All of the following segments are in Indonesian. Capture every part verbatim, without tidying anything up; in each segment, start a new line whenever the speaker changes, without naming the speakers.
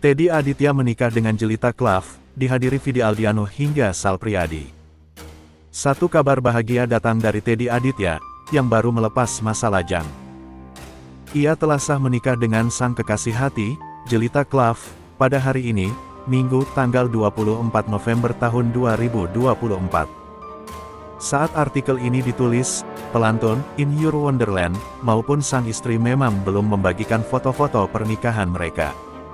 Teddy Aditya menikah dengan Jelita Klav, dihadiri Vidi Aldiano hingga Sal Priadi. Satu kabar bahagia datang dari Teddy Aditya, yang baru melepas masa lajang. Ia telah sah menikah dengan sang kekasih hati, Jelita Klav, pada hari ini, Minggu tanggal dua puluh empat November tahun dua ribu dua puluh empat. Saat artikel ini ditulis, pelantun, In Your Wonderland, maupun sang istri memang belum membagikan foto-foto pernikahan mereka.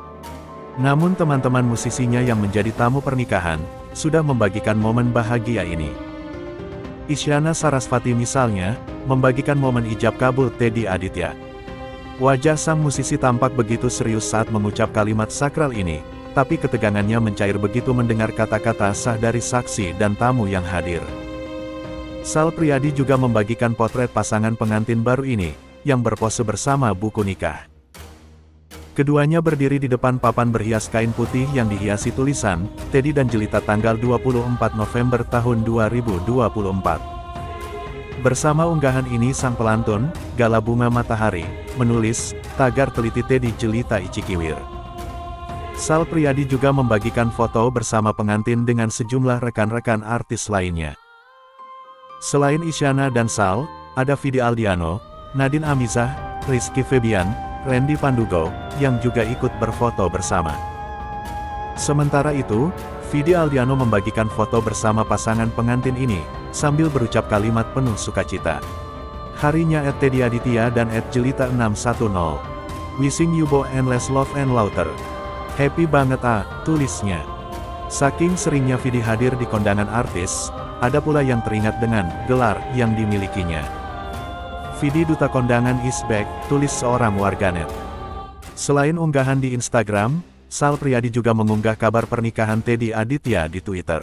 Namun teman-teman musisinya yang menjadi tamu pernikahan, sudah membagikan momen bahagia ini. Isyana Sarasvati misalnya, membagikan momen ijab kabul Teddy Aditya. Wajah sang musisi tampak begitu serius saat mengucap kalimat sakral ini, tapi ketegangannya mencair begitu mendengar kata-kata sah dari saksi dan tamu yang hadir. Sal Priadi juga membagikan potret pasangan pengantin baru ini, yang berpose bersama buku nikah. Keduanya berdiri di depan papan berhias kain putih yang dihiasi tulisan, Teddy dan Jelita tanggal dua puluh empat November tahun dua ribu dua puluh empat. Bersama unggahan ini sang pelantun, Gala Bunga Matahari, menulis, tagar teliti Teddy Jelita Icikiwir. Sal Priadi juga membagikan foto bersama pengantin dengan sejumlah rekan-rekan artis lainnya. Selain Isyana dan Sal, ada Vidi Aldiano, Nadine Amizah, Rizky Febian, Randy Pandugo, yang juga ikut berfoto bersama. Sementara itu, Vidi Aldiano membagikan foto bersama pasangan pengantin ini, sambil berucap kalimat penuh sukacita. Harinya at Teddy Aditya dan at Jelita enam satu nol. Wishing you both endless love and laughter. Happy banget ah, tulisnya. Saking seringnya Vidi hadir di kondangan artis, ada pula yang teringat dengan gelar yang dimilikinya. Vidi Duta Kondangan is back, tulis seorang warganet. Selain unggahan di Instagram, Sal Priadi juga mengunggah kabar pernikahan Teddy Aditya di Twitter.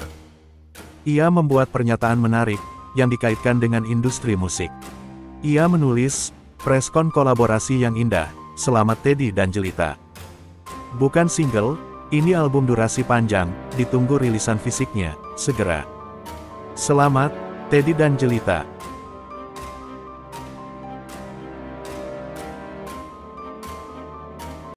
Ia membuat pernyataan menarik, yang dikaitkan dengan industri musik. Ia menulis, preskon kolaborasi yang indah, selamat Teddy dan Jelita. Bukan single, ini album durasi panjang, ditunggu rilisan fisiknya, segera. Selamat, Teddy dan Jelita.